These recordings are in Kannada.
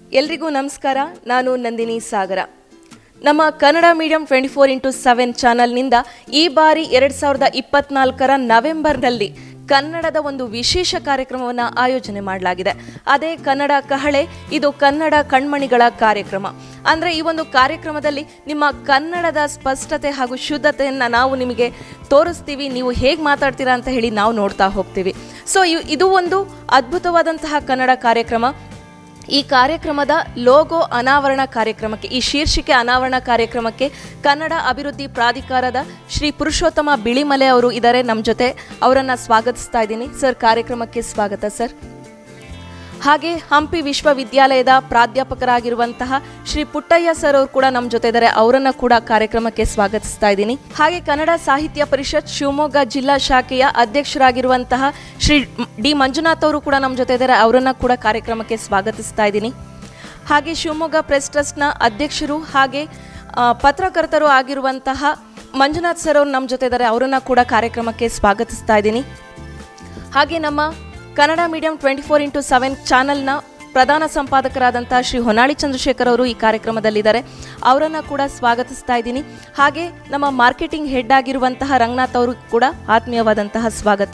ಎಲ್ರಿಗೂ ನಮಸ್ಕಾರ. ನಾನು ನಂದಿನಿ ಸಾಗರ. ನಮ್ಮ ಕನ್ನಡ ಮೀಡಿಯಂ 24x7 ಚಾನಲ್ನಿಂದ ಈ ಬಾರಿ 2024 ನವೆಂಬರ್ನಲ್ಲಿ ಕನ್ನಡದ ಒಂದು ವಿಶೇಷ ಕಾರ್ಯಕ್ರಮವನ್ನು ಆಯೋಜನೆ ಮಾಡಲಾಗಿದೆ. ಅದೇ ಕನ್ನಡ ಕಹಳೆ. ಇದು ಕನ್ನಡ ಕಣ್ಮಣಿಗಳ ಕಾರ್ಯಕ್ರಮ. ಅಂದರೆ ಈ ಒಂದು ಕಾರ್ಯಕ್ರಮದಲ್ಲಿ ನಿಮ್ಮ ಕನ್ನಡದ ಸ್ಪಷ್ಟತೆ ಹಾಗೂ ಶುದ್ಧತೆಯನ್ನು ನಾವು ನಿಮಗೆ ತೋರಿಸ್ತೀವಿ. ನೀವು ಹೇಗೆ ಮಾತಾಡ್ತೀರಾ ಅಂತ ಹೇಳಿ ನಾವು ನೋಡ್ತಾ ಹೋಗ್ತೀವಿ. ಸೊ ಇದು ಒಂದು ಅದ್ಭುತವಾದಂತಹ ಕನ್ನಡ ಕಾರ್ಯಕ್ರಮ. ಈ ಕಾರ್ಯಕ್ರಮದ ಲೋಗೋ ಅನಾವರಣ ಕಾರ್ಯಕ್ರಮಕ್ಕೆ, ಈ ಶೀರ್ಷಿಕೆ ಅನಾವರಣ ಕಾರ್ಯಕ್ರಮಕ್ಕೆ ಕನ್ನಡ ಅಭಿವೃದ್ಧಿ ಪ್ರಾಧಿಕಾರದ ಶ್ರೀ ಪುರುಷೋತ್ತಮ ಬಿಳಿಮಲೆ ಅವರು ಇದ್ದಾರೆ ನಮ್ಮ ಜೊತೆ. ಅವರನ್ನು ಸ್ವಾಗತಿಸ್ತಾ ಇದ್ದೀನಿ. ಸರ್, ಕಾರ್ಯಕ್ರಮಕ್ಕೆ ಸ್ವಾಗತ ಸರ್. ಹಾಗೆ ಹಂಪಿ ವಿಶ್ವವಿದ್ಯಾಲಯದ ಪ್ರಾಧ್ಯಾಪಕರಾಗಿರುವಂತಹ ಶ್ರೀ ಪುಟ್ಟಯ್ಯ ಸರ್ ಅವರು ಕೂಡ ನಮ್ಮ ಜೊತೆ ಇದ್ದಾರೆ. ಅವರನ್ನು ಕೂಡ ಕಾರ್ಯಕ್ರಮಕ್ಕೆ ಸ್ವಾಗತಿಸ್ತಾ ಇದ್ದೀನಿ. ಹಾಗೆ ಕನ್ನಡ ಸಾಹಿತ್ಯ ಪರಿಷತ್ ಶಿವಮೊಗ್ಗ ಜಿಲ್ಲಾ ಶಾಖೆಯ ಅಧ್ಯಕ್ಷರಾಗಿರುವಂತಹ ಶ್ರೀ ಡಿ ಮಂಜುನಾಥ್ ಅವರು ಕೂಡ ನಮ್ಮ ಜೊತೆ ಇದ್ದಾರೆ. ಅವರನ್ನು ಕೂಡ ಕಾರ್ಯಕ್ರಮಕ್ಕೆ ಸ್ವಾಗತಿಸ್ತಾ ಇದ್ದೀನಿ. ಹಾಗೆ ಶಿವಮೊಗ್ಗ ಪ್ರೆಸ್ ಟ್ರಸ್ಟ್ನ ಅಧ್ಯಕ್ಷರು ಹಾಗೆ ಪತ್ರಕರ್ತರು ಆಗಿರುವಂತಹ ಮಂಜುನಾಥ್ ಸರ್ ಅವರು ನಮ್ಮ ಜೊತೆ ಇದ್ದಾರೆ. ಅವರನ್ನು ಕೂಡ ಕಾರ್ಯಕ್ರಮಕ್ಕೆ ಸ್ವಾಗತಿಸ್ತಾ ಇದ್ದೀನಿ. ಹಾಗೆ ನಮ್ಮ ಕನ್ನಡ ಮೀಡಿಯಂ 24x7 ಚಾನಲ್ನ ಪ್ರಧಾನ ಸಂಪಾದಕರಾದಂಥ ಶ್ರೀ ಹೊನ್ನಾಳಿ ಚಂದ್ರಶೇಖರ್ ಅವರು ಈ ಕಾರ್ಯಕ್ರಮದಲ್ಲಿದ್ದಾರೆ. ಅವರನ್ನು ಕೂಡ ಸ್ವಾಗತಿಸ್ತಾ ಇದ್ದೀನಿ. ಹಾಗೆ ನಮ್ಮ ಮಾರ್ಕೆಟಿಂಗ್ ಹೆಡ್ ಆಗಿರುವಂತಹ ರಂಗನಾಥ್ ಅವರು ಕೂಡ ಆತ್ಮೀಯವಾದಂತಹ ಸ್ವಾಗತ.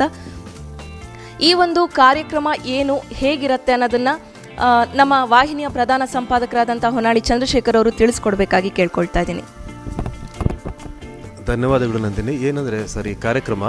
ಈ ಒಂದು ಕಾರ್ಯಕ್ರಮ ಏನು ಹೇಗಿರುತ್ತೆ ಅನ್ನೋದನ್ನು ನಮ್ಮ ವಾಹಿನಿಯ ಪ್ರಧಾನ ಸಂಪಾದಕರಾದಂಥ ಹೊನ್ನಾಳಿ ಚಂದ್ರಶೇಖರ್ ಅವರು ತಿಳಿಸ್ಕೊಡ್ಬೇಕಾಗಿ ಕೇಳ್ಕೊಳ್ತಾ ಇದ್ದೀನಿ. ಧನ್ಯವಾದಗಳು ನಂದಿನಿ. ಏನಂದರೆ ಸರ್, ಈ ಕಾರ್ಯಕ್ರಮ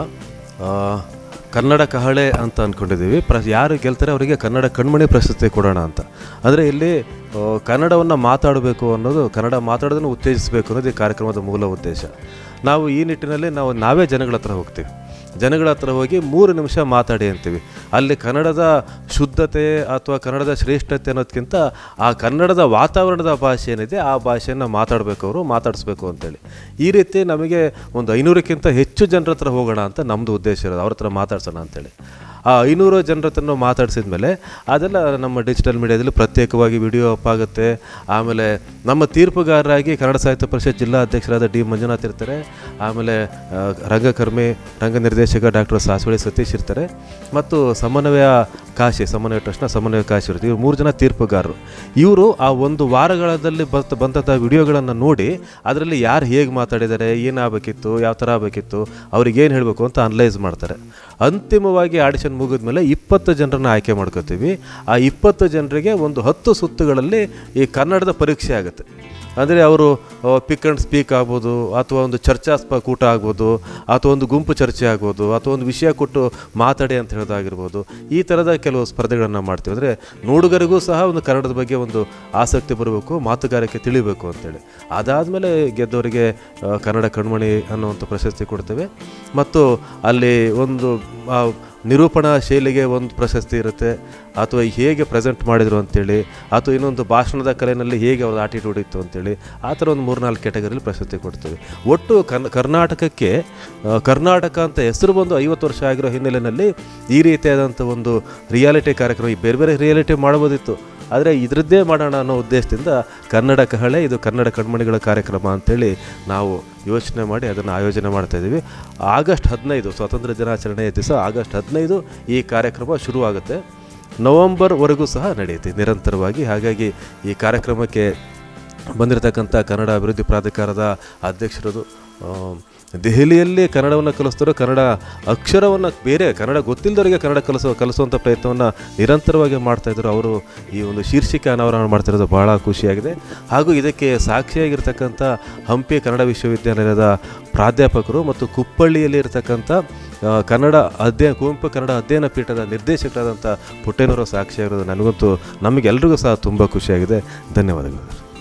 ಕನ್ನಡ ಕಹಳೆ ಅಂತ ಅಂದ್ಕೊಂಡಿದ್ದೀವಿ. ಯಾರು ಗೆಲ್ತಾರೆ ಅವರಿಗೆ ಕನ್ನಡ ಕಣ್ಮಣಿ ಪ್ರಶಸ್ತಿ ಕೊಡೋಣ ಅಂತ. ಅಂದರೆ ಇಲ್ಲಿ ಕನ್ನಡವನ್ನು ಮಾತಾಡಬೇಕು ಅನ್ನೋದು, ಕನ್ನಡ ಮಾತಾಡೋದನ್ನು ಉತ್ತೇಜಿಸಬೇಕು ಅನ್ನೋದು ಈ ಕಾರ್ಯಕ್ರಮದ ಮೂಲ ಉದ್ದೇಶ. ನಾವು ಈ ನಿಟ್ಟಿನಲ್ಲಿ ನಾವೇ ಜನಗಳ ಹತ್ರ ಹೋಗ್ತೀವಿ. ಜನಗಳ ಹತ್ರ ಹೋಗಿ 3 ನಿಮಿಷ ಮಾತಾಡಿ ಅಂತೀವಿ. ಅಲ್ಲಿ ಕನ್ನಡದ ಶುದ್ಧತೆ ಅಥವಾ ಕನ್ನಡದ ಶ್ರೇಷ್ಠತೆ ಅನ್ನೋದಕ್ಕಿಂತ ಆ ಕನ್ನಡದ ವಾತಾವರಣದ ಭಾಷೆ ಏನಿದೆ ಆ ಭಾಷೆಯನ್ನು ಮಾತಾಡಿಸ್ಬೇಕು ಅಂತೇಳಿ. ಈ ರೀತಿ ನಮಗೆ ಒಂದು 500ಕ್ಕಿಂತ ಹೆಚ್ಚು ಜನರ ಹತ್ರ ಹೋಗೋಣ ಅಂತ ನಮ್ಮದು ಉದ್ದೇಶ ಇರೋದು. ಅವ್ರ ಹತ್ರ ಮಾತಾಡ್ಸೋಣ ಅಂತೇಳಿ. ಆ 500 ಜನರ ಹತ್ರ ಮಾತಾಡಿಸಿದ ಮೇಲೆ ಅದೆಲ್ಲ ನಮ್ಮ ಡಿಜಿಟಲ್ ಮೀಡಿಯಾದಲ್ಲಿ ಪ್ರತ್ಯೇಕವಾಗಿ ವಿಡಿಯೋ ಅಪ್ ಆಗುತ್ತೆ. ಆಮೇಲೆ ನಮ್ಮ ತೀರ್ಪುಗಾರರಾಗಿ ಕನ್ನಡ ಸಾಹಿತ್ಯ ಪರಿಷತ್ ಜಿಲ್ಲಾ ಅಧ್ಯಕ್ಷರಾದ ಡಿ ಮಂಜುನಾಥ್ ಇರ್ತಾರೆ. ಆಮೇಲೆ ರಂಗಕರ್ಮಿ, ರಂಗ ನಿರ್ದೇಶಕ ಡಾಕ್ಟರ್ ಸಾಸ್ವಳಿ ಸತೀಶ್ ಇರ್ತಾರೆ. ಮತ್ತು ಸಮನ್ವಯ ಟ್ರಸ್ಟ್ನ ಸಮನ್ವಯ ಕಾಶಿ ಇರುತ್ತೆ. ಇವರು 3 ಜನ ತೀರ್ಪುಗಾರರು. ಇವರು ಆ ಒಂದು ವಾರಗಳಲ್ಲಿ ಬಂದಂಥ ವಿಡಿಯೋಗಳನ್ನು ನೋಡಿ ಅದರಲ್ಲಿ ಯಾರು ಹೇಗೆ ಮಾತಾಡಿದ್ದಾರೆ, ಏನಾಗಬೇಕಿತ್ತು, ಯಾವ ಥರ ಆಗಬೇಕಿತ್ತು, ಅವ್ರಿಗೇನು ಹೇಳಬೇಕು ಅಂತ ಅನಲೈಸ್ ಮಾಡ್ತಾರೆ. ಅಂತಿಮವಾಗಿ ಆಡಿಷನ್ ಮುಗಿದ ಮೇಲೆ 20 ಜನರನ್ನು ಆಯ್ಕೆ ಮಾಡ್ಕೋತೀವಿ. ಆ 20 ಜನರಿಗೆ ಒಂದು 10 ಸುತ್ತುಗಳಲ್ಲಿ ಈ ಕನ್ನಡದ ಪರೀಕ್ಷೆ ಆಗುತ್ತೆ. ಅಂದರೆ ಅವರು ಪಿಕ್ ಆ್ಯಂಡ್ ಸ್ಪೀಕ್ ಆಗ್ಬೋದು, ಅಥವಾ ಒಂದು ಚರ್ಚಾಸ್ಪದ ಆಗ್ಬೋದು, ಅಥವಾ ಒಂದು ಗುಂಪು ಚರ್ಚೆ ಆಗ್ಬೋದು, ಅಥವಾ ಒಂದು ವಿಷಯ ಕೊಟ್ಟು ಮಾತಾಡಿ ಅಂತ ಹೇಳೋದಾಗಿರ್ಬೋದು. ಈ ಥರದ ಕೆಲವು ಸ್ಪರ್ಧೆಗಳನ್ನು ಮಾಡ್ತೀವಿ. ಅಂದರೆ ನೋಡುಗರಿಗೂ ಸಹ ಒಂದು ಕನ್ನಡದ ಬಗ್ಗೆ ಒಂದು ಆಸಕ್ತಿ ಬರಬೇಕು, ಮಾತುಗಾರಿಕೆ ತಿಳಿಬೇಕು ಅಂತೇಳಿ. ಅದಾದಮೇಲೆ ಗೆದ್ದವರಿಗೆ ಕನ್ನಡ ಕಣ್ಮಣಿ ಅನ್ನುವಂಥ ಪ್ರಶಸ್ತಿ ಕೊಡ್ತೇವೆ. ಮತ್ತು ಅಲ್ಲಿ ಒಂದು ನಿರೂಪಣಾ ಶೈಲಿಗೆ ಒಂದು ಪ್ರಶಸ್ತಿ ಇರುತ್ತೆ, ಅಥವಾ ಹೇಗೆ ಪ್ರೆಸೆಂಟ್ ಮಾಡಿದರು ಅಂತೇಳಿ, ಅಥವಾ ಇನ್ನೊಂದು ಭಾಷಣದ ಕಲೆಯಲ್ಲಿ ಹೇಗೆ ಅವ್ರ ಆಟಿಟ್ಯೂಡ್ ಇತ್ತು ಅಂತೇಳಿ, ಆ ಥರ ಒಂದು 3-4 ಕ್ಯಾಟಗರಿಯಲ್ಲಿ ಪ್ರಶಸ್ತಿ ಕೊಡ್ತೀವಿ. ಒಟ್ಟು ಕರ್ನಾಟಕಕ್ಕೆ ಕರ್ನಾಟಕ ಅಂತ ಹೆಸರು ಬಂದು 50 ವರ್ಷ ಆಗಿರೋ ಹಿನ್ನೆಲೆಯಲ್ಲಿ ಈ ರೀತಿಯಾದಂಥ ಒಂದು ರಿಯಾಲಿಟಿ ಕಾರ್ಯಕ್ರಮ, ಈ ಬೇರೆ ಬೇರೆ ರಿಯಾಲಿಟಿ ಮಾಡ್ಬೋದಿತ್ತು, ಆದರೆ ಇದರದ್ದೇ ಮಾಡೋಣ ಅನ್ನೋ ಉದ್ದೇಶದಿಂದ ಕನ್ನಡ ಕಹಳೆ, ಇದು ಕನ್ನಡ ಕಣ್ಮಣಿಗಳ ಕಾರ್ಯಕ್ರಮ ಅಂಥೇಳಿ ನಾವು ಯೋಚನೆ ಮಾಡಿ ಅದನ್ನು ಆಯೋಜನೆ ಮಾಡ್ತಾಯಿದ್ದೀವಿ. ಆಗಸ್ಟ್ 15 ಸ್ವಾತಂತ್ರ್ಯ ದಿನಾಚರಣೆಯ ದಿವಸ ಆಗಸ್ಟ್ 15 ಈ ಕಾರ್ಯಕ್ರಮ ಶುರುವಾಗುತ್ತೆ. ನವಂಬರ್ವರೆಗೂ ಸಹ ನಡೆಯುತ್ತೆ ನಿರಂತರವಾಗಿ. ಹಾಗಾಗಿ ಈ ಕಾರ್ಯಕ್ರಮಕ್ಕೆ ಬಂದಿರತಕ್ಕಂಥ ಕನ್ನಡ ಅಭಿವೃದ್ಧಿ ಪ್ರಾಧಿಕಾರದ ಅಧ್ಯಕ್ಷರದು ದೆಹಲಿಯಲ್ಲಿ ಕನ್ನಡವನ್ನು ಕಲಿಸ್ತಾರೆ. ಕನ್ನಡ ಅಕ್ಷರವನ್ನು ಬೇರೆ ಕನ್ನಡ ಗೊತ್ತಿಲ್ಲದವರಿಗೆ ಕನ್ನಡ ಕಲಿಸುವಂಥ ಪ್ರಯತ್ನವನ್ನು ನಿರಂತರವಾಗಿ ಮಾಡ್ತಾಯಿದ್ರು. ಅವರು ಈ ಒಂದು ಶೀರ್ಷಿಕೆ ಅನಾವರಣ ಮಾಡ್ತಿರೋದು ಭಾಳ ಖುಷಿಯಾಗಿದೆ. ಹಾಗೂ ಇದಕ್ಕೆ ಸಾಕ್ಷಿಯಾಗಿರ್ತಕ್ಕಂಥ ಹಂಪಿ ಕನ್ನಡ ವಿಶ್ವವಿದ್ಯಾಲಯದ ಪ್ರಾಧ್ಯಾಪಕರು ಮತ್ತು ಕುಪ್ಪಳ್ಳಿಯಲ್ಲಿ ಇರತಕ್ಕಂಥ ಕುವೆಂಪು ಕನ್ನಡ ಅಧ್ಯಯನ ಪೀಠದ ನಿರ್ದೇಶಕರಾದಂಥ ಪುಟ್ಟೇನವರು ಸಾಕ್ಷಿಯಾಗಿರೋದು ನನಗಂತೂ ನಮಗೆಲ್ರಿಗೂ ಸಹ ತುಂಬ ಖುಷಿಯಾಗಿದೆ. ಧನ್ಯವಾದಗಳು.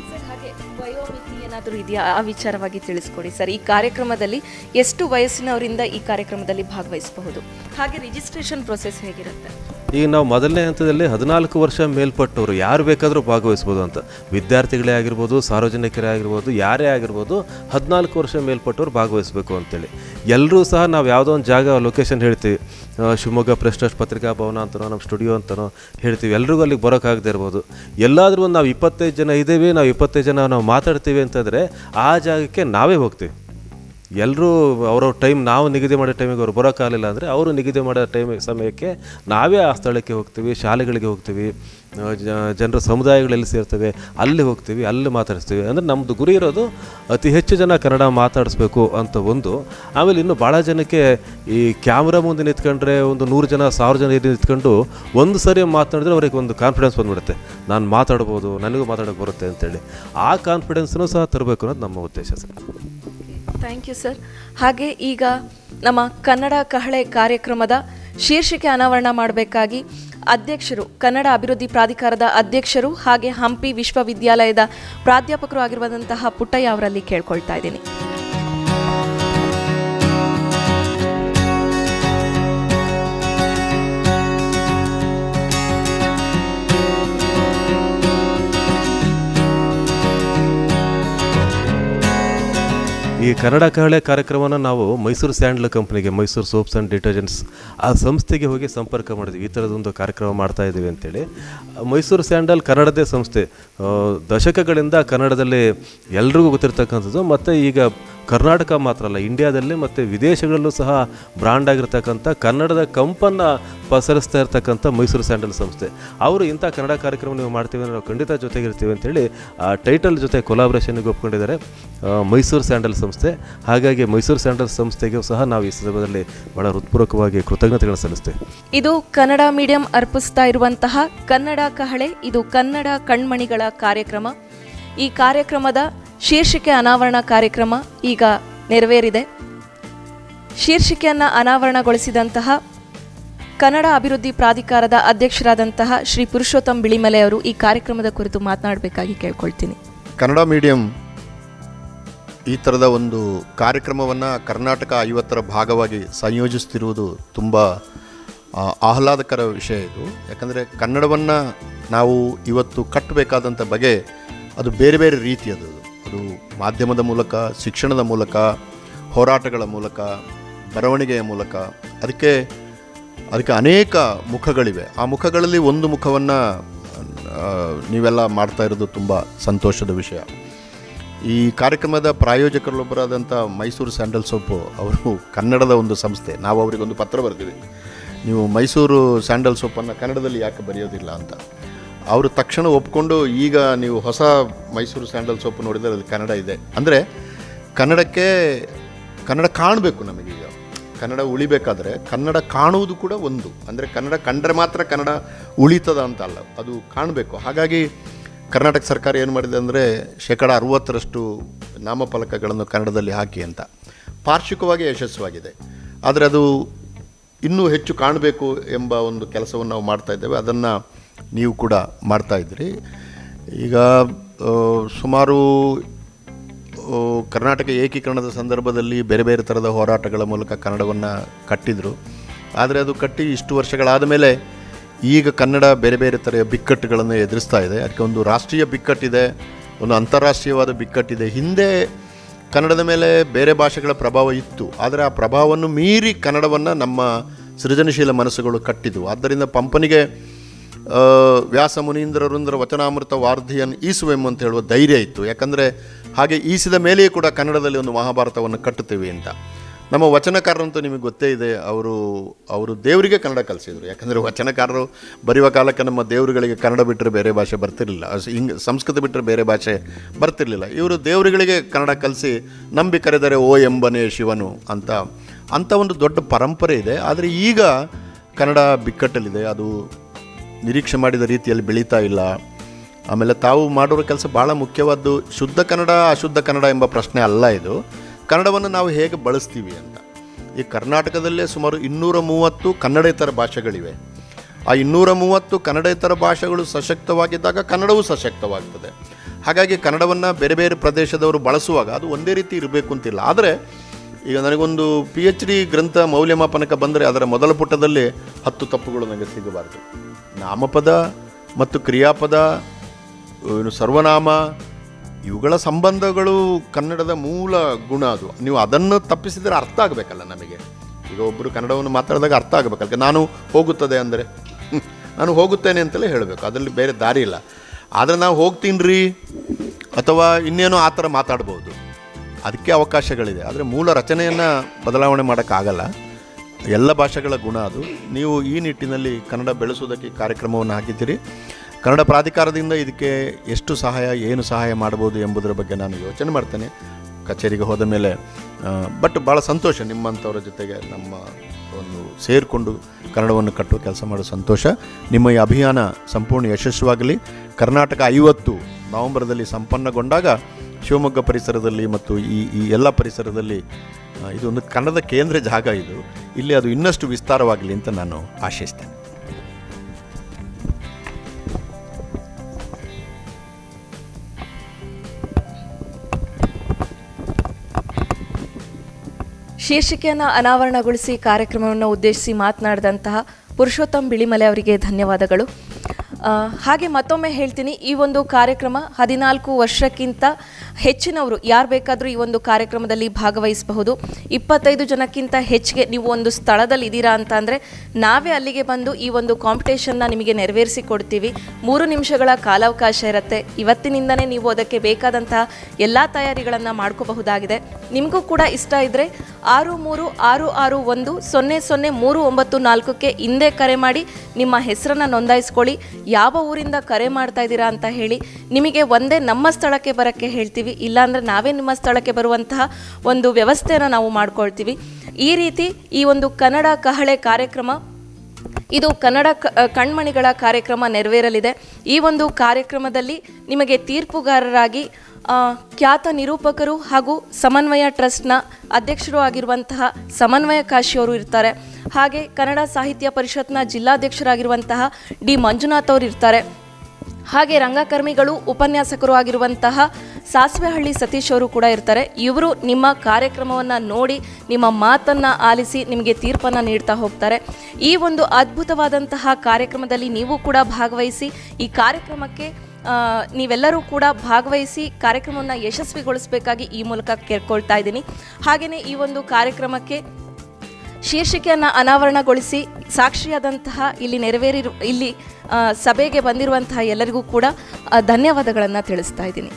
ಇದೆಯಾ ಆ ವಿಚಾರವಾಗಿ ತಿಳಿಸ್ಕೊಡಿ ಸರ್. ಈ ಕಾರ್ಯಕ್ರಮದಲ್ಲಿ ಎಷ್ಟು ವಯಸ್ಸಿನವರಿಂದ ಈ ಕಾರ್ಯಕ್ರಮದಲ್ಲಿ ಭಾಗವಹಿಸಬಹುದು? ಹಾಗೆ ರಿಜಿಸ್ಟ್ರೇಷನ್ ಪ್ರೊಸೆಸ್ ಹೇಗಿರುತ್ತೆ? ಈಗ ನಾವು ಮೊದಲನೇ ಹಂತದಲ್ಲಿ 14 ವರ್ಷ ಮೇಲ್ಪಟ್ಟವರು ಯಾರು ಬೇಕಾದರೂ ಭಾಗವಹಿಸ್ಬೋದು ಅಂತ. ವಿದ್ಯಾರ್ಥಿಗಳೇ ಆಗಿರ್ಬೋದು, ಸಾರ್ವಜನಿಕರೇ ಆಗಿರ್ಬೋದು, ಯಾರೇ ಆಗಿರ್ಬೋದು, 14 ವರ್ಷ ಮೇಲ್ಪಟ್ಟವರು ಭಾಗವಹಿಸಬೇಕು ಅಂತೇಳಿ. ಎಲ್ಲರೂ ಸಹ ನಾವು ಯಾವುದೋ ಒಂದು ಜಾಗ ಲೊಕೇಶನ್ ಹೇಳ್ತೀವಿ, ಶಿವಮೊಗ್ಗ ಪ್ರೆಸ್ ಟ್ರಸ್ಟ್ ಪತ್ರಿಕಾ ಭವನ ಅಂತನೋ ನಮ್ಮ ಸ್ಟುಡಿಯೋ ಅಂತನೋ ಹೇಳ್ತೀವಿ. ಎಲ್ರಿಗೂ ಅಲ್ಲಿಗೆ ಬರೋಕ್ಕಾಗದೇ ಇರ್ಬೋದು. ಎಲ್ಲಾದರೂ ಒಂದು ನಾವು 25 ಜನ ಇದ್ದೇವೆ, ನಾವು 25 ಜನ ನಾವು ಮಾತಾಡ್ತೀವಿ ಅಂತಂದರೆ ಆ ಜಾಗಕ್ಕೆ ನಾವೇ ಹೋಗ್ತೀವಿ. ಎಲ್ಲರೂ ಅವ್ರವ್ರ ಟೈಮ್, ನಾವು ನಿಗದಿ ಮಾಡೋ ಟೈಮಿಗೆ ಅವ್ರು ಬರೋಕ್ಕಾಗಲಿಲ್ಲ ಅಂದರೆ ಅವರು ನಿಗದಿ ಮಾಡೋ ಸಮಯಕ್ಕೆ ನಾವೇ ಆ ಸ್ಥಳಕ್ಕೆ ಹೋಗ್ತೀವಿ, ಶಾಲೆಗಳಿಗೆ ಹೋಗ್ತೀವಿ, ಜನರ ಸಮುದಾಯಗಳೆಲ್ಲಿ ಸೇರ್ತವೆ ಅಲ್ಲಿ ಹೋಗ್ತೀವಿ, ಅಲ್ಲಿ ಮಾತಾಡಿಸ್ತೀವಿ. ಅಂದರೆ ನಮ್ಮದು ಗುರಿ ಇರೋದು ಅತಿ ಹೆಚ್ಚು ಜನ ಕನ್ನಡ ಮಾತಾಡಿಸ್ಬೇಕು ಅಂತ ಒಂದು. ಆಮೇಲೆ ಇನ್ನು ಭಾಳ ಜನಕ್ಕೆ ಈ ಕ್ಯಾಮ್ರಾ ಮುಂದೆ ನಿಂತ್ಕೊಂಡ್ರೆ ಒಂದು 100 ಜನ 1000 ಜನ ನಿಂತ್ಕೊಂಡು ಒಂದು ಸರಿ ಮಾತನಾಡಿದ್ರೆ ಅವ್ರಿಗೆ ಒಂದು ಕಾನ್ಫಿಡೆನ್ಸ್ ಬಂದುಬಿಡುತ್ತೆ, ನಾನು ಮಾತಾಡ್ಬೋದು, ನನಗೂ ಮಾತಾಡೋಕ್ಕೆ ಬರುತ್ತೆ ಅಂತೇಳಿ. ಆ ಕಾನ್ಫಿಡೆನ್ಸನ್ನು ಸಹ ತರಬೇಕು ಅನ್ನೋದು ನಮ್ಮ ಉದ್ದೇಶ ಸರ್. Thank you sir. ಹಾಗೆ ಈಗ ನಮ್ಮ ಕನ್ನಡ ಕಹಳೆ ಕಾರ್ಯಕ್ರಮದ ಶೀರ್ಷಿಕೆ ಅನಾವರಣ ಮಾಡಬೇಕಾಗಿ ಅಧ್ಯಕ್ಷರು, ಕನ್ನಡ ಅಭಿವೃದ್ಧಿ ಪ್ರಾಧಿಕಾರದ ಅಧ್ಯಕ್ಷರು ಹಾಗೆ ಹಂಪಿ ವಿಶ್ವವಿದ್ಯಾಲಯದ ಪ್ರಾಧ್ಯಾಪಕರು ಆಗಿರುವಂತಹ ಪುಟ್ಟಯ್ಯ ಅವರಲ್ಲಿ ಕೇಳ್ಕೊಳ್ತಾ ಇದ್ದೀನಿ. ಈ ಕನ್ನಡ ಕಹಳೆ ಕಾರ್ಯಕ್ರಮನ ನಾವು ಮೈಸೂರು ಸ್ಯಾಂಡಲ್ ಕಂಪ್ನಿಗೆ, ಮೈಸೂರು ಸೋಪ್ಸ್ ಆ್ಯಂಡ್ ಡಿಟರ್ಜೆಂಟ್ಸ್ ಆ ಸಂಸ್ಥೆಗೆ ಹೋಗಿ ಸಂಪರ್ಕ ಮಾಡಿದ್ವಿ. ಈ ಥರದೊಂದು ಕಾರ್ಯಕ್ರಮ ಮಾಡ್ತಾ ಇದ್ದೀವಿ ಅಂತೇಳಿ. ಮೈಸೂರು ಸ್ಯಾಂಡಲ್ ಕನ್ನಡದೇ ಸಂಸ್ಥೆ, ದಶಕಗಳಿಂದ ಕನ್ನಡದಲ್ಲಿ ಎಲ್ರಿಗೂ ಗೊತ್ತಿರ್ತಕ್ಕಂಥದ್ದು. ಮತ್ತು ಈಗ ಕರ್ನಾಟಕ ಮಾತ್ರ ಅಲ್ಲ, ಇಂಡಿಯಾದಲ್ಲಿ ಮತ್ತು ವಿದೇಶಗಳಲ್ಲೂ ಸಹ ಬ್ರ್ಯಾಂಡ್ ಆಗಿರ್ತಕ್ಕಂಥ ಕನ್ನಡದ ಕಂಪನ್ನು ಪಸರಿಸ್ತಾ ಇರ್ತಕ್ಕಂಥ ಮೈಸೂರು ಸ್ಯಾಂಡಲ್ ಸಂಸ್ಥೆ ಅವರು ಇಂಥ ಕನ್ನಡ ಕಾರ್ಯಕ್ರಮ ನೀವು ಮಾಡ್ತೀವಿ ಅಂದರೆ ನಾವು ಖಂಡಿತ ಜೊತೆಗಿರ್ತೀವಿ ಅಂತೇಳಿ ಆ ಟೈಟಲ್ ಜೊತೆ ಕೊಲಾಬ್ರೇಷನ್ಗೆ ಒಪ್ಕೊಂಡಿದ್ದಾರೆ ಮೈಸೂರು ಸ್ಯಾಂಡಲ್ ಸಂಸ್ಥೆ. ಹಾಗಾಗಿ ಮೈಸೂರು ಸ್ಯಾಂಡಲ್ ಸಂಸ್ಥೆಗೂ ಸಹ ನಾವು ಈ ಸಂದರ್ಭದಲ್ಲಿ ಬಹಳ ಹೃತ್ಪೂರ್ವಕವಾಗಿ ಕೃತಜ್ಞತೆಗಳನ್ನು ಸಲ್ಲಿಸ್ತೇವೆ. ಇದು ಕನ್ನಡ ಮೀಡಿಯಂ ಅರ್ಪಿಸ್ತಾ ಇರುವಂತಹ ಕನ್ನಡ ಕಹಳೆ, ಇದು ಕನ್ನಡ ಕಣ್ಮಣಿಗಳ ಕಾರ್ಯಕ್ರಮ. ಈ ಕಾರ್ಯಕ್ರಮದ ಶೀರ್ಷಿಕೆ ಅನಾವರಣ ಕಾರ್ಯಕ್ರಮ ಈಗ ನೆರವೇರಿದೆ. ಶೀರ್ಷಿಕೆಯನ್ನು ಅನಾವರಣಗೊಳಿಸಿದಂತಹ ಕನ್ನಡ ಅಭಿವೃದ್ಧಿ ಪ್ರಾಧಿಕಾರದ ಅಧ್ಯಕ್ಷರಾದಂತಹ ಶ್ರೀ ಪುರುಷೋತ್ತಮ್ ಬಿಳಿಮಲೆ ಅವರು ಈ ಕಾರ್ಯಕ್ರಮದ ಕುರಿತು ಮಾತನಾಡಬೇಕಾಗಿ ಕೇಳ್ಕೊಳ್ತೀನಿ. ಕನ್ನಡ ಮೀಡಿಯಂ ಈ ಥರದ ಒಂದು ಕಾರ್ಯಕ್ರಮವನ್ನು ಕರ್ನಾಟಕ 50ರ ಭಾಗವಾಗಿ ಸಂಯೋಜಿಸ್ತಿರುವುದು ತುಂಬ ಆಹ್ಲಾದಕರ ವಿಷಯ ಇದು. ಯಾಕಂದರೆ ಕನ್ನಡವನ್ನು ನಾವು ಇವತ್ತು ಕಟ್ಟಬೇಕಾದಂಥ ಬಗೆ ಅದು ಬೇರೆ ಬೇರೆ ರೀತಿಯದು. ಅದು ಮಾಧ್ಯಮದ ಮೂಲಕ, ಶಿಕ್ಷಣದ ಮೂಲಕ, ಹೋರಾಟಗಳ ಮೂಲಕ, ಬರವಣಿಗೆಯ ಮೂಲಕ, ಅದಕ್ಕೆ ಅನೇಕ ಮುಖಗಳಿವೆ. ಆ ಮುಖಗಳಲ್ಲಿ ಒಂದು ಮುಖವನ್ನು ನೀವೆಲ್ಲ ಮಾಡ್ತಾ ಇರೋದು ತುಂಬ ಸಂತೋಷದ ವಿಷಯ. ಈ ಕಾರ್ಯಕ್ರಮದ ಪ್ರಾಯೋಜಕರಲ್ಲೊಬ್ಬರಾದಂಥ ಮೈಸೂರು ಸ್ಯಾಂಡಲ್ ಸೋಪು ಅವರು ಕನ್ನಡದ ಒಂದು ಸಂಸ್ಥೆ. ನಾವು ಅವರಿಗೊಂದು ಪತ್ರ ಬರೆದಿವಿ, ನೀವು ಮೈಸೂರು ಸ್ಯಾಂಡಲ್ ಸೋಪನ್ನು ಕನ್ನಡದಲ್ಲಿ ಯಾಕೆ ಬರೆಯೋದಿಲ್ಲ ಅಂತ. ಅವರು ತಕ್ಷಣ ಒಪ್ಕೊಂಡು ಈಗ ನೀವು ಹೊಸ ಮೈಸೂರು ಸ್ಯಾಂಡಲ್ ಸೋಪು ನೋಡಿದರೆ ಅಲ್ಲಿ ಕನ್ನಡ ಇದೆ. ಅಂದರೆ ಕನ್ನಡ ಕಾಣಬೇಕು. ನಮಗೀಗ ಕನ್ನಡ ಉಳಿಬೇಕಾದ್ರೆ ಕನ್ನಡ ಕಾಣುವುದು ಕೂಡ ಒಂದು. ಅಂದರೆ ಕನ್ನಡ ಕಂಡ್ರೆ ಮಾತ್ರ ಕನ್ನಡ ಉಳಿತದ ಅಂತ ಅಲ್ಲ, ಅದು ಕಾಣಬೇಕು. ಹಾಗಾಗಿ ಕರ್ನಾಟಕ ಸರ್ಕಾರ ಏನು ಮಾಡಿದೆ ಅಂದರೆ 60% ನಾಮಫಲಕಗಳನ್ನು ಕನ್ನಡದಲ್ಲಿ ಹಾಕಿ ಅಂತ ಪಾರ್ಶ್ವಿಕವಾಗಿ ಯಶಸ್ವಾಗಿದೆ. ಆದರೆ ಅದು ಇನ್ನೂ ಹೆಚ್ಚು ಕಾಣಬೇಕು ಎಂಬ ಒಂದು ಕೆಲಸವನ್ನು ನಾವು ಮಾಡ್ತಾಯಿದ್ದೇವೆ. ಅದನ್ನು ನೀವು ಕೂಡ ಮಾಡ್ತಾಯಿದ್ದೀರಿ. ಈಗ ಸುಮಾರು ಕರ್ನಾಟಕ ಏಕೀಕರಣದ ಸಂದರ್ಭದಲ್ಲಿ ಬೇರೆ ಬೇರೆ ಥರದ ಹೋರಾಟಗಳ ಮೂಲಕ ಕನ್ನಡವನ್ನು ಕಟ್ಟಿದರು. ಆದರೆ ಅದು ಕಟ್ಟಿ ಇಷ್ಟು ವರ್ಷಗಳಾದ ಮೇಲೆ ಈಗ ಕನ್ನಡ ಬೇರೆ ಬೇರೆ ಥರ ಬಿಕ್ಕಟ್ಟುಗಳನ್ನು ಎದುರಿಸ್ತಾ ಇದೆ. ಅದಕ್ಕೆ ಒಂದು ರಾಷ್ಟ್ರೀಯ ಬಿಕ್ಕಟ್ಟಿದೆ, ಒಂದು ಅಂತಾರಾಷ್ಟ್ರೀಯವಾದ ಬಿಕ್ಕಟ್ಟಿದೆ. ಹಿಂದೆ ಕನ್ನಡದ ಮೇಲೆ ಬೇರೆ ಭಾಷೆಗಳ ಪ್ರಭಾವ ಇತ್ತು, ಆದರೆ ಆ ಪ್ರಭಾವವನ್ನು ಮೀರಿ ಕನ್ನಡವನ್ನು ನಮ್ಮ ಸೃಜನಶೀಲ ಮನಸ್ಸುಗಳು ಕಟ್ಟಿದ್ವು. ಆದ್ದರಿಂದ ಪಂಪನಿಗೆ ವ್ಯಾಸ ಮುನೀಂದ್ರರುಂದ್ರ ವಚನಾಮೃತ ವಾರ್ಧಿಯನ್ ಈಸುವೆಂ ಅಂತ ಹೇಳುವ ಧೈರ್ಯ ಇತ್ತು. ಯಾಕಂದರೆ ಹಾಗೆ ಈಸಿದ ಮೇಲೆಯೇ ಕೂಡ ಕನ್ನಡದಲ್ಲಿ ಒಂದು ಮಹಾಭಾರತವನ್ನು ಕಟ್ಟುತ್ತೇವೆ ಅಂತ. ನಮ್ಮ ವಚನಕಾರರಂತೂ ನಿಮಗೆ ಗೊತ್ತೇ ಇದೆ, ಅವರು ದೇವರಿಗೆ ಕನ್ನಡ ಕಲಿಸಿದರು. ಯಾಕಂದರೆ ವಚನಕಾರರು ಬರೆಯುವ ಕಾಲಕ್ಕೆ ನಮ್ಮ ದೇವರುಗಳಿಗೆ ಕನ್ನಡ ಬಿಟ್ಟರೆ ಬೇರೆ ಭಾಷೆ ಬರ್ತಿರಲಿಲ್ಲ, ಸಂಸ್ಕೃತ ಬಿಟ್ಟರೆ ಬೇರೆ ಭಾಷೆ ಬರ್ತಿರಲಿಲ್ಲ. ಇವರು ದೇವರುಗಳಿಗೆ ಕನ್ನಡ ಕಲಿಸಿ ನಂಬಿ ಕರೆದರೆ ಓ ಎಂಬನೇ ಶಿವನು ಅಂತ ಒಂದು ದೊಡ್ಡ ಪರಂಪರೆ ಇದೆ. ಆದರೆ ಈಗ ಕನ್ನಡ ಬಿಕ್ಕಟ್ಟಲ್ಲಿದೆ, ಅದು ನಿರೀಕ್ಷೆ ಮಾಡಿದ ರೀತಿಯಲ್ಲಿ ಬೆಳೀತಾ ಇಲ್ಲ. ಆಮೇಲೆ ತಾವು ಮಾಡಿರೋ ಕೆಲಸ ಭಾಳ ಮುಖ್ಯವಾದ್ದು ಶುದ್ಧ ಕನ್ನಡ ಅಶುದ್ಧ ಕನ್ನಡ ಎಂಬ ಪ್ರಶ್ನೆ ಅಲ್ಲ. ಇದು ಕನ್ನಡವನ್ನು ನಾವು ಹೇಗೆ ಬಳಸ್ತೀವಿ ಅಂತ. ಈ ಕರ್ನಾಟಕದಲ್ಲೇ ಸುಮಾರು 230 ಕನ್ನಡೇತರ ಭಾಷೆಗಳಿವೆ. ಆ 230 ಕನ್ನಡೇತರ ಭಾಷೆಗಳು ಸಶಕ್ತವಾಗಿದ್ದಾಗ ಕನ್ನಡವೂ ಸಶಕ್ತವಾಗ್ತದೆ. ಹಾಗಾಗಿ ಕನ್ನಡವನ್ನು ಬೇರೆ ಬೇರೆ ಪ್ರದೇಶದವರು ಬಳಸುವಾಗ ಅದು ಒಂದೇ ರೀತಿ ಇರಬೇಕು ಅಂತಿಲ್ಲ. ಆದರೆ ಈಗ ನನಗೊಂದು PhD ಗ್ರಂಥ ಮೌಲ್ಯಮಾಪನಕ್ಕೆ ಬಂದರೆ ಅದರ ಮೊದಲ ಪುಟದಲ್ಲಿ 10 ತಪ್ಪುಗಳು ನನಗೆ ಸಿಗಬಾರ್ದು. ನಾಮಪದ ಮತ್ತು ಕ್ರಿಯಾಪದ, ಸರ್ವನಾಮ, ಇವುಗಳ ಸಂಬಂಧಗಳು ಕನ್ನಡದ ಮೂಲ ಗುಣ. ಅದು ನೀವು ಅದನ್ನು ತಪ್ಪಿಸಿದರೆ ಅರ್ಥ ಆಗಬೇಕಲ್ಲ ನಮಗೆ. ಈಗ ಒಬ್ಬರು ಕನ್ನಡವನ್ನು ಮಾತಾಡಿದಾಗ ಅರ್ಥ ಆಗಬೇಕಲ್ಲ. ನಾನು ಹೋಗುತ್ತದೆ ಅಂದರೆ ನಾನು ಹೋಗುತ್ತೇನೆ ಅಂತಲೇ ಹೇಳಬೇಕು, ಅದರಲ್ಲಿ ಬೇರೆ ದಾರಿ ಇಲ್ಲ. ಆದರೆ ನಾವು ಹೋಗ್ತೀನಿ ರೀ ಅಥವಾ ಇನ್ನೇನೋ ಆ ಥರ ಮಾತಾಡ್ಬೋದು. ಅದಕ್ಕೆ ಅವಕಾಶಗಳಿದೆ. ಆದರೆ ಮೂಲ ರಚನೆಯನ್ನು ಬದಲಾವಣೆ ಮಾಡೋಕ್ಕಾಗಲ್ಲ. ಎಲ್ಲ ಭಾಷೆಗಳ ಗುಣ ಅದು. ನೀವು ಈ ನಿಟ್ಟಿನಲ್ಲಿ ಕನ್ನಡ ಬೆಳೆಸೋದಕ್ಕೆ ಕಾರ್ಯಕ್ರಮವನ್ನು ಹಾಕಿದ್ದೀರಿ. ಕನ್ನಡ ಪ್ರಾಧಿಕಾರದಿಂದ ಇದಕ್ಕೆ ಎಷ್ಟು ಸಹಾಯ, ಏನು ಸಹಾಯ ಮಾಡ್ಬೋದು ಎಂಬುದರ ಬಗ್ಗೆ ನಾನು ಯೋಚನೆ ಮಾಡ್ತೇನೆ ಕಚೇರಿಗೆ ಹೋದ ಮೇಲೆ. ಬಟ್ ಭಾಳ ಸಂತೋಷ ನಿಮ್ಮಂಥವ್ರ ಜೊತೆಗೆ ನಮ್ಮ ಒಂದು ಸೇರಿಕೊಂಡು ಕನ್ನಡವನ್ನು ಕಟ್ಟುವ ಕೆಲಸ ಮಾಡೋ ಸಂತೋಷ. ನಿಮ್ಮ ಈ ಅಭಿಯಾನ ಸಂಪೂರ್ಣ ಯಶಸ್ವಿಯಾಗಲಿ. ಕರ್ನಾಟಕ 50 ನವೆಂಬರ್ದಲ್ಲಿ ಸಂಪನ್ನಗೊಂಡಾಗ ಶಿವಮೊಗ್ಗ ಪರಿಸರದಲ್ಲಿ ಮತ್ತು ಈ ಎಲ್ಲ ಪರಿಸರದಲ್ಲಿ ಇದೊಂದು ಕನ್ನಡದ ಕೇಂದ್ರ ಜಾಗ ಇದು. ಇಲ್ಲಿ ಅದು ಇನ್ನಷ್ಟು ವಿಸ್ತಾರವಾಗಲಿ ಅಂತ ನಾನು ಆಶಿಸ್ತೇನೆ. ಶೀರ್ಷಿಕೆಯನ್ನು ಅನಾವರಣಗೊಳಿಸಿ ಕಾರ್ಯಕ್ರಮವನ್ನು ಉದ್ದೇಶಿಸಿ ಮಾತನಾಡಿದಂತಹ ಪುರುಷೋತ್ತಮ್ ಬಿಳಿಮಲೆ ಅವರಿಗೆ ಧನ್ಯವಾದಗಳು. ಹಾಗೆ ಮತ್ತೊಮ್ಮೆ ಹೇಳ್ತೀನಿ, ಈ ಒಂದು ಕಾರ್ಯಕ್ರಮ 14 ವರ್ಷಕ್ಕಿಂತ ಹೆಚ್ಚಿನವರು ಯಾರು ಬೇಕಾದರೂ ಈ ಒಂದು ಕಾರ್ಯಕ್ರಮದಲ್ಲಿ ಭಾಗವಹಿಸಬಹುದು. 25 ಜನಕ್ಕಿಂತ ಹೆಚ್ಚಿಗೆ ನೀವು ಒಂದು ಸ್ಥಳದಲ್ಲಿ ಇದ್ದೀರಾ ಅಂತ ಅಂದರೆ ನಾವೇ ಅಲ್ಲಿಗೆ ಬಂದು ಈ ಒಂದು ಕಾಂಪಿಟೇಷನ್ನ ನಿಮಗೆ ನೆರವೇರಿಸಿ ಕೊಡ್ತೀವಿ. 3 ನಿಮಿಷಗಳ ಕಾಲಾವಕಾಶ ಇರುತ್ತೆ. ಇವತ್ತಿನಿಂದನೇ ನೀವು ಅದಕ್ಕೆ ಬೇಕಾದಂತಹ ಎಲ್ಲ ತಯಾರಿಗಳನ್ನು ಮಾಡ್ಕೋಬಹುದಾಗಿದೆ. ನಿಮಗೂ ಕೂಡ ಇಷ್ಟ ಇದ್ದರೆ 6366100394ಕ್ಕೆ ಹಿಂದೆ ಕರೆ ಮಾಡಿ ನಿಮ್ಮ ಹೆಸರನ್ನು ನೋಂದಾಯಿಸ್ಕೊಳ್ಳಿ. ಯಾವ ಊರಿಂದ ಕರೆ ಮಾಡ್ತಾ ಇದ್ದೀರಾ ಅಂತ ಹೇಳಿ. ನಿಮಗೆ ಒಂದೇ ನಮ್ಮ ಸ್ಥಳಕ್ಕೆ ಬರೋಕ್ಕೆ ಹೇಳ್ತೀವಿ, ಇಲ್ಲಾಂದರೆ ನಾವೇ ನಿಮ್ಮ ಸ್ಥಳಕ್ಕೆ ಬರುವಂತಹ ಒಂದು ವ್ಯವಸ್ಥೆಯನ್ನು ನಾವು ಮಾಡ್ಕೊಳ್ತೀವಿ. ಈ ರೀತಿ ಈ ಒಂದು ಕನ್ನಡ ಕಹಳೆ ಕಾರ್ಯಕ್ರಮ, ಇದು ಕನ್ನಡ ಕಣ್ಮಣಿಗಳ ಕಾರ್ಯಕ್ರಮ ನೆರವೇರಲಿದೆ. ಈ ಒಂದು ಕಾರ್ಯಕ್ರಮದಲ್ಲಿ ನಿಮಗೆ ತೀರ್ಪುಗಾರರಾಗಿ ಖ್ಯಾತ ನಿರೂಪಕರು ಹಾಗೂ ಸಮನ್ವಯ ಟ್ರಸ್ಟ್ನ ಅಧ್ಯಕ್ಷರು ಆಗಿರುವಂತಹ ಸಮನ್ವಯ ಕಾಶಿಯವರು ಇರ್ತಾರೆ. ಹಾಗೆ ಕನ್ನಡ ಸಾಹಿತ್ಯ ಪರಿಷತ್ನ ಜಿಲ್ಲಾಧ್ಯಕ್ಷರಾಗಿರುವಂತಹ ಡಿ ಮಂಜುನಾಥ್ ಅವರು ಇರ್ತಾರೆ. ಹಾಗೆ ರಂಗಕರ್ಮಿಗಳು, ಉಪನ್ಯಾಸಕರು ಆಗಿರುವಂತಹ ಸಾಸ್ವೆಹಳ್ಳಿ ಸತೀಶ್ ಅವರು ಕೂಡ ಇರ್ತಾರೆ. ಇವರು ನಿಮ್ಮ ಕಾರ್ಯಕ್ರಮವನ್ನು ನೋಡಿ ನಿಮ್ಮ ಮಾತನ್ನು ಆಲಿಸಿ ನಿಮಗೆ ತೀರ್ಪನ್ನು ನೀಡ್ತಾ ಹೋಗ್ತಾರೆ. ಈ ಒಂದು ಅದ್ಭುತವಾದಂತಹ ಕಾರ್ಯಕ್ರಮದಲ್ಲಿ ನೀವು ಕೂಡ ಭಾಗವಹಿಸಿ ಈ ಕಾರ್ಯಕ್ರಮಕ್ಕೆ ನೀವೆಲ್ಲರೂ ಕೂಡ ಭಾಗವಹಿಸಿ ಕಾರ್ಯಕ್ರಮವನ್ನು ಯಶಸ್ವಿಗೊಳಿಸಬೇಕಾಗಿ ಈ ಮೂಲಕ ಕೇಳ್ಕೊಳ್ತಾ ಇದ್ದೀನಿ. ಹಾಗೆಯೇ ಈ ಒಂದು ಕಾರ್ಯಕ್ರಮಕ್ಕೆ ಶೀರ್ಷಿಕೆಯನ್ನು ಅನಾವರಣಗೊಳಿಸಿ ಸಾಕ್ಷಿಯಾದಂತಹ ಇಲ್ಲಿ ಸಭೆಗೆ ಬಂದಿರುವಂತಹ ಎಲ್ಲರಿಗೂ ಕೂಡ ಧನ್ಯವಾದಗಳನ್ನು ತಿಳಿಸ್ತಾ ಇದ್ದೀನಿ.